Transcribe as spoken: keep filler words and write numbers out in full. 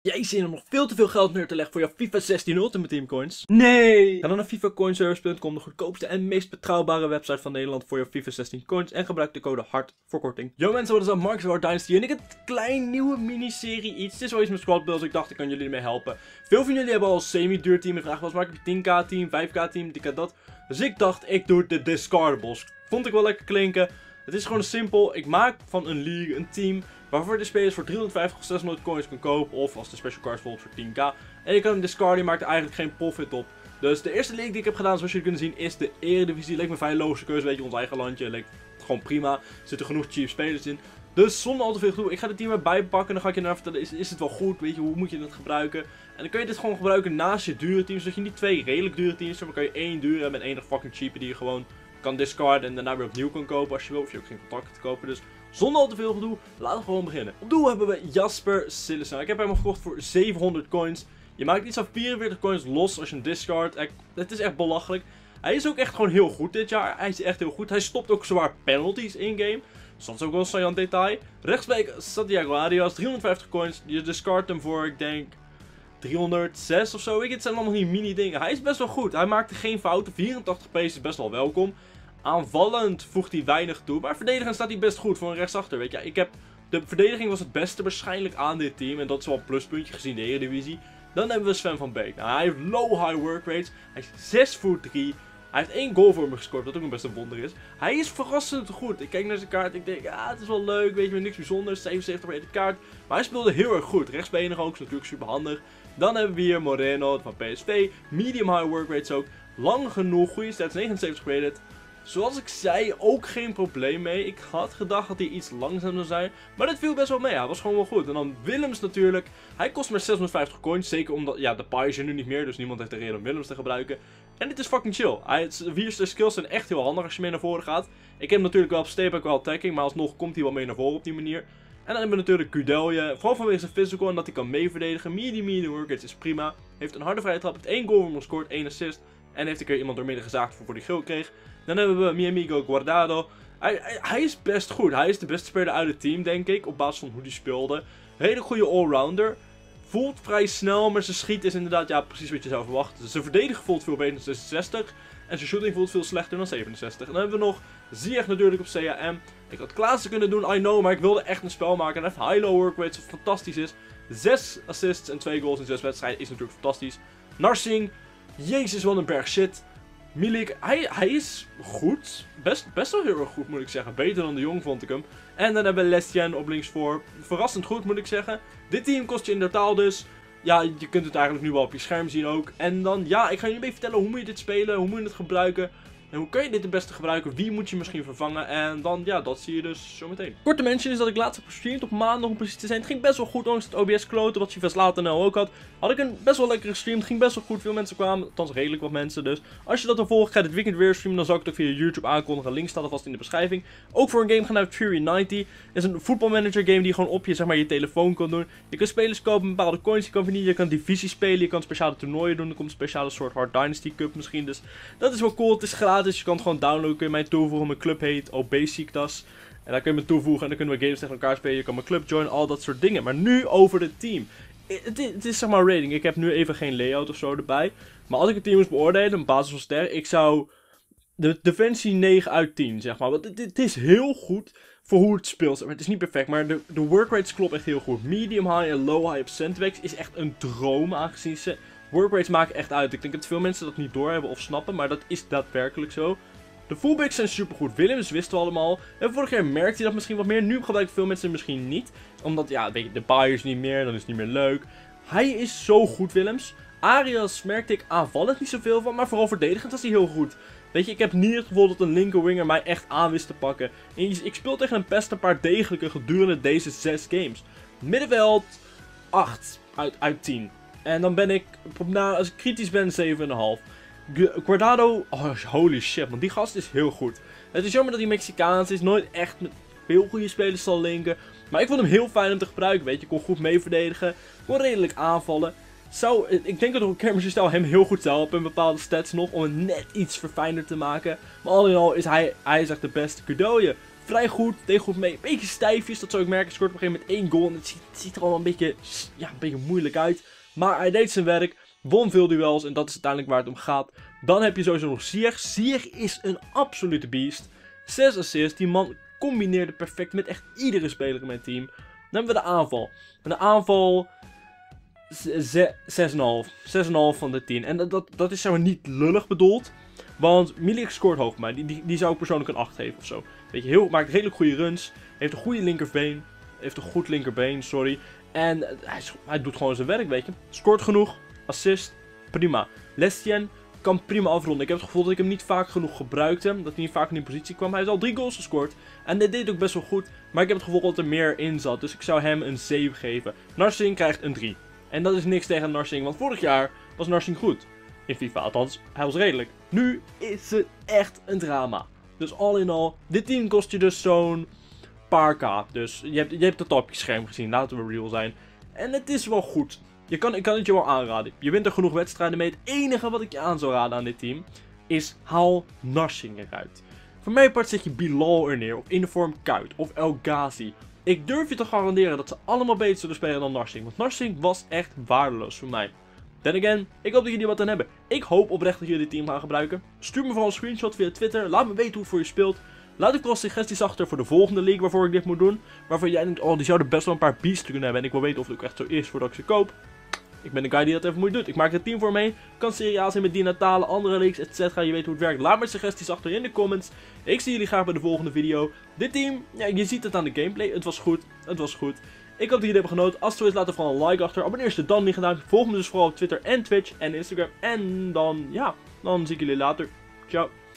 Jij zin om nog veel te veel geld neer te leggen voor jouw FIFA zestien Ultimate Team coins? Nee! Ga dan naar FIFA Coinservice punt com, de goedkoopste en meest betrouwbare website van Nederland voor jouw FIFA zestien coins. En gebruik de code HART voor korting. Yo mensen, wat is dat? Mark Hard Dynasty en ik heb een klein nieuwe miniserie iets. Het is wel iets met squad builds, ik dacht ik kan jullie ermee helpen. Veel van jullie hebben al semi-duur team gevraagd. Was maak ik een tien k team, vijf k team, dit dat. Dus ik dacht ik doe de discardables. Vond ik wel lekker klinken. Het is gewoon simpel. Ik maak van een league een team waarvoor de spelers voor driehonderdvijftig of zeshonderd coins kan kopen. Of als de special cards bijvoorbeeld voor tien k. En je kan hem discarden, je maakt er eigenlijk geen profit op. Dus de eerste league die ik heb gedaan, zoals jullie kunnen zien, is de Eredivisie. Leek me een vrij logische keuze, weet je, ons eigen landje. Leek gewoon prima. Er zitten genoeg cheap spelers in. Dus zonder al te veel gedoe, ik ga het team erbij pakken en dan ga ik je naar vertellen, is, is het wel goed, weet je, hoe moet je het gebruiken. En dan kun je dit gewoon gebruiken naast je dure teams, zodat je niet twee redelijk dure teams hebt, maar kan je één dure hebben en één fucking cheap die je gewoon kan discarden en daarna weer opnieuw kan kopen als je wil, of je ook geen contacten te kopen. Dus zonder al te veel gedoe, laten we gewoon beginnen. Op doel hebben we Jasper Cillessen. Ik heb hem gekocht voor zevenhonderd coins. Je maakt iets van vierenveertig coins los als je een discard. Het is echt belachelijk. Hij is ook echt gewoon heel goed dit jaar. Hij is echt heel goed. Hij stopt ook zwaar penalties in-game. Dus dat is ook wel een saillant detail. Rechtsback Santiago Arias, driehonderdvijftig coins. Je discard hem voor, ik denk, driehonderdzes of zo. Het zijn allemaal niet mini dingen. Hij is best wel goed. Hij maakte geen fouten. vierentachtig pace is best wel welkom. Aanvallend voegt hij weinig toe. Maar verdedigend staat hij best goed voor een rechtsachter. Weet je, ik heb, de verdediging was het beste waarschijnlijk aan dit team. En dat is wel een pluspuntje gezien de Eredivisie. Dan hebben we Sven van Beek. Nou, hij heeft low high work rates. Hij is zes voet drie. Hij heeft één goal voor me gescoord, wat ook een best een wonder is. Hij is verrassend goed. Ik kijk naar zijn kaart en ik denk, ja, het is wel leuk, weet je, niks bijzonders. zevenenzeventig per kaart. Maar hij speelde heel erg goed. Rechtsbenig ook, is natuurlijk super handig. Dan hebben we hier Moreno van P S V. Medium high work rates ook. Lang genoeg, goede stats, negenenzeventig rated. Zoals ik zei, ook geen probleem mee. Ik had gedacht dat hij iets langzaam zou zijn. Maar dat viel best wel mee. Hij was gewoon wel goed. En dan Willems natuurlijk. Hij kost maar zeshonderdvijftig coins. Zeker omdat, ja, de pie is er nu niet meer. Dus niemand heeft de reden om Willems te gebruiken. En dit is fucking chill. Hij, Wier's skills zijn echt heel handig als je mee naar voren gaat. Ik heb hem natuurlijk wel op step, wel attacking. Maar alsnog komt hij wel mee naar voren op die manier. En dan hebben we natuurlijk Kudelje. Vooral vanwege zijn physical en dat hij kan meeverdedigen. Medium, medium work rates is prima. Heeft een harde vrije trap. Heeft één goal voor hem gescoord. één assist. En heeft een keer iemand doormidden gezaagd voor die geel kreeg. Dan hebben we mi amigo Guardado. Hij, hij, hij is best goed. Hij is de beste speler uit het team, denk ik. Op basis van hoe hij speelde. Hele goede allrounder. Voelt vrij snel, maar zijn schiet is inderdaad ja, precies wat je zou verwachten. Zijn verdedigen voelt veel beter dan zesenzestig. En zijn shooting voelt veel slechter dan zevenenzestig. En dan hebben we nog Ziyech natuurlijk op C A M. Ik had Klaassen kunnen doen, I know. Maar ik wilde echt een spel maken. En heeft high low work rates, wat fantastisch is. zes assists en twee goals in zes wedstrijden is natuurlijk fantastisch. Narsing. Jezus, wat een berg shit. Milik, hij, hij is goed. Best, best wel heel erg goed, moet ik zeggen. Beter dan de Jong, vond ik hem. En dan hebben we Lestienne op links voor. Verrassend goed, moet ik zeggen. Dit team kost je in totaal dus. Ja, je kunt het eigenlijk nu wel op je scherm zien ook. En dan, ja, ik ga jullie even vertellen hoe moet je dit spelen. Hoe moet je het gebruiken. En hoe kun je dit het beste gebruiken? Wie moet je misschien vervangen? En dan, ja, dat zie je dus zo meteen. Korte mention is dat ik laatst heb gestreamd op maandag om precies te zijn. Het ging best wel goed, ondanks het O B S kloten, wat Chivas later nou ook had. Had ik een best wel lekkere stream. Het ging best wel goed. Veel mensen kwamen, althans redelijk wat mensen dus. Als je dat dan volgt, ga je dit weekend weer streamen. Dan zal ik het ook via YouTube aankondigen. Link staat alvast in de beschrijving. Ook voor een game genaamd Fury negentig. is een voetbalmanager game die je gewoon op je, zeg maar, je telefoon kan doen. Je kunt spelers kopen, bepaalde coins je kan verdienen. Je kan divisie spelen, je kan speciale toernooien doen. Er komt een speciale soort Hard Dynasty Cup misschien. Dus dat is wel cool. Het is gratis. Je kan het gewoon downloaden. Kun je mij toevoegen. Mijn club heet Obesitas. En dan kun je me toevoegen en dan kunnen we games tegen elkaar spelen. Je kan mijn club joinen, al dat soort dingen. Maar nu over het team. Het is, het is zeg maar rating. Ik heb nu even geen layout of zo erbij. Maar als ik het team moest beoordelen, op basis van ster, ik zou de defensie negen uit tien, zeg maar. Want het, het is heel goed voor hoe het speelt. Het is niet perfect, maar de, de work rates klopt echt heel goed. Medium high en low high op centbacks is echt een droom, aangezien ze work rates maken echt uit. Ik denk dat veel mensen dat niet doorhebben of snappen, maar dat is daadwerkelijk zo. De fullbacks zijn supergoed. Willems wisten we allemaal. En vorig jaar merkte hij dat misschien wat meer. Nu gebruiken veel mensen misschien niet. Omdat, ja, weet je, de buyers niet meer. Dan is het niet meer leuk. Hij is zo goed, Willems. Arias merkte ik aanvallend niet zoveel van. Maar vooral verdedigend was hij heel goed. Weet je, ik heb niet het gevoel dat een linkerwinger mij echt aan wist te pakken. En ik speel tegen een best een paar degelijke gedurende deze zes games. Middenveld acht uit, uit tien. En dan ben ik, nou, als ik kritisch ben, zeven komma vijf. Guardado, oh, holy shit, want die gast is heel goed. Het is jammer dat hij Mexicaans is, nooit echt met heel goede spelers zal linken. Maar ik vond hem heel fijn om te gebruiken, weet je. Kon goed mee verdedigen, kon redelijk aanvallen. Zou, ik denk dat een Kermische stijl hem heel goed zou helpen in bepaalde stats nog, om het net iets verfijnder te maken. Maar al in al is hij, hij is echt de beste. Kudelje, vrij goed, deed goed mee. Een beetje stijfjes, dat zou ik merken. Scoort op een gegeven moment één goal en het ziet, het ziet er allemaal een beetje, ja, een beetje moeilijk uit. Maar hij deed zijn werk, won veel duels en dat is uiteindelijk waar het om gaat. Dan heb je sowieso nog Ziyech. Ziyech is een absolute beast. zes assists, die man combineerde perfect met echt iedere speler in mijn team. Dan hebben we de aanval. En de aanval zes komma vijf. zes komma vijf van de tien. En dat, dat, dat is zeg maar niet lullig bedoeld. Want Milik scoort hoog, maar die, die, die zou ik persoonlijk een acht geven ofzo. Weet je, heel, maakt redelijk goede runs. Heeft een goede linkerbeen. Heeft een goed linkerbeen, sorry. En hij, hij doet gewoon zijn werk, weet je. Scoort genoeg. Assist. Prima. Lestien kan prima afronden. Ik heb het gevoel dat ik hem niet vaak genoeg gebruikte. Dat hij niet vaak in die positie kwam. Hij heeft al drie goals gescoord. En dit deed ook best wel goed. Maar ik heb het gevoel dat er meer in zat. Dus ik zou hem een zeven geven. Narsing krijgt een drie. En dat is niks tegen Narsing. Want vorig jaar was Narsing goed. In FIFA, althans, hij was redelijk. Nu is het echt een drama. Dus all in all, dit team kost je dus zo'n paar k. Dus je hebt, je hebt het op je scherm gezien, laten we real zijn. En het is wel goed. Je kan, ik kan het je wel aanraden. Je wint er genoeg wedstrijden mee. Het enige wat ik je aan zou raden aan dit team is haal Narsing eruit. Voor mijn part zet je Bilal er neer, of Inform Kuyt, of El Ghazi. Ik durf je te garanderen dat ze allemaal beter zullen spelen dan Narsing. Want Narsing was echt waardeloos voor mij. Then again, ik hoop dat jullie wat aan hebben. Ik hoop oprecht dat jullie dit team gaan gebruiken. Stuur me vooral een screenshot via Twitter. Laat me weten hoe het voor je speelt. Laat ook wel suggesties achter voor de volgende league waarvoor ik dit moet doen. Waarvan jij denkt, oh die zouden best wel een paar beasts kunnen hebben. En ik wil weten of het ook echt zo is voordat ik ze koop. Ik ben de guy die dat even moet doen. Ik maak het team voor mee. Kan seriaal zijn met die Natale, andere leagues, et cetera. Je weet hoe het werkt. Laat me suggesties achter in de comments. Ik zie jullie graag bij de volgende video. Dit team, ja, je ziet het aan de gameplay. Het was goed. Het was goed. Ik hoop dat jullie hebben genoten. Als het zo is, laat er vooral een like achter. Abonneer je dan niet gedaan. Volg me dus vooral op Twitter en Twitch en Instagram. En dan, ja, dan zie ik jullie later. Ciao.